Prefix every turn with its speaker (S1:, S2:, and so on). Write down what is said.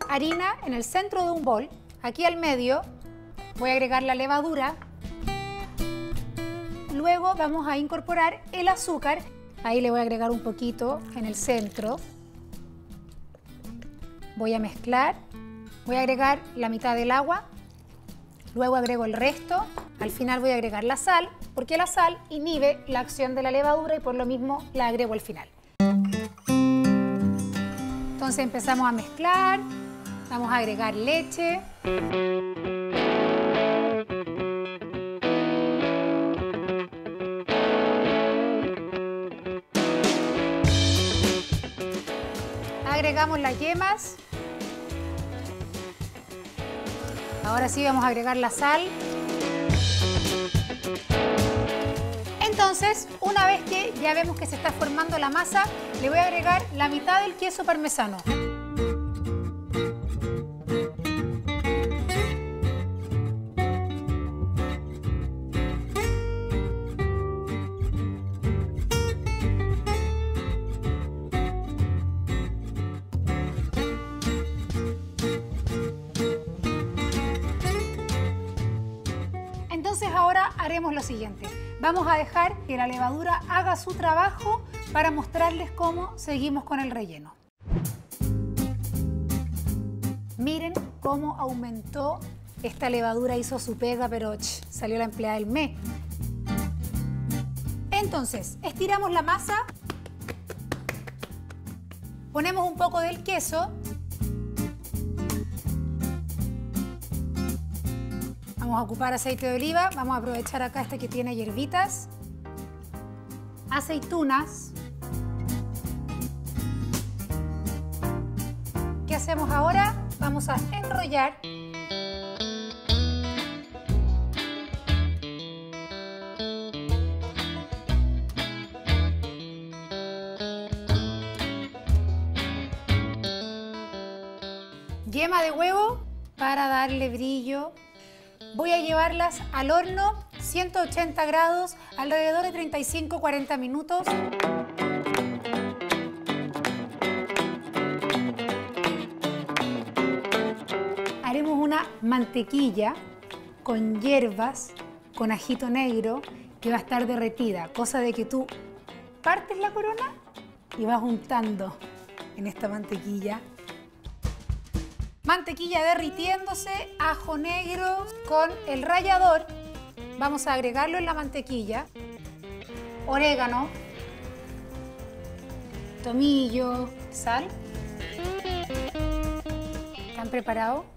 S1: harina en el centro de un bol. Aquí al medio voy a agregar la levadura. Luego vamos a incorporar el azúcar. Ahí le voy a agregar un poquito en el centro. Voy a mezclar. Voy a agregar la mitad del agua. Luego agrego el resto. Al final voy a agregar la sal, porque la sal inhibe la acción de la levadura y por lo mismo la agrego al final. Entonces empezamos a mezclar. Vamos a agregar leche. Agregamos las yemas. Ahora sí vamos a agregar la sal. Entonces, una vez que ya vemos que se está formando la masa, le voy a agregar la mitad del queso parmesano. Entonces ahora haremos lo siguiente. Vamos a dejar que la levadura haga su trabajo para mostrarles cómo seguimos con el relleno. Miren cómo aumentó esta levadura, hizo su pega, pero salió la empleada del mes. Entonces, estiramos la masa, ponemos un poco del queso. Vamos a ocupar aceite de oliva, vamos a aprovechar acá este que tiene hierbitas, aceitunas. ¿Qué hacemos ahora? Vamos a enrollar. Yema de huevo para darle brillo. Voy a llevarlas al horno, 180 grados, alrededor de 35-40 minutos. Haremos una mantequilla con hierbas, con ajito negro, que va a estar derretida, cosa de que tú partes la corona y vas untando en esta mantequilla. Mantequilla derritiéndose, ajo negro con el rallador. Vamos a agregarlo en la mantequilla. Orégano, tomillo, sal. ¿Están preparados?